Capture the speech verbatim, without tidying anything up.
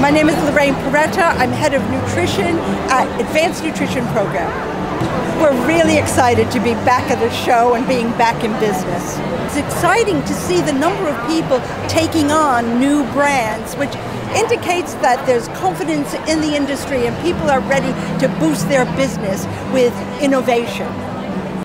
My name is Lorraine Peretta. I'm head of nutrition at Advanced Nutrition Program. We're really excited to be back at the show and being back in business. It's exciting to see the number of people taking on new brands, which indicates that there's confidence in the industry and people are ready to boost their business with innovation.